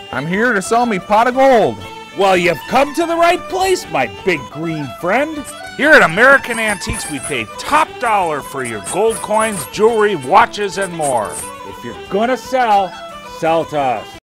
I'm here to sell me pot of gold. Well, you've come to the right place, my big green friend. Here at American Antiques, we pay top dollar for your gold coins, jewelry, watches, and more. If you're gonna sell to us.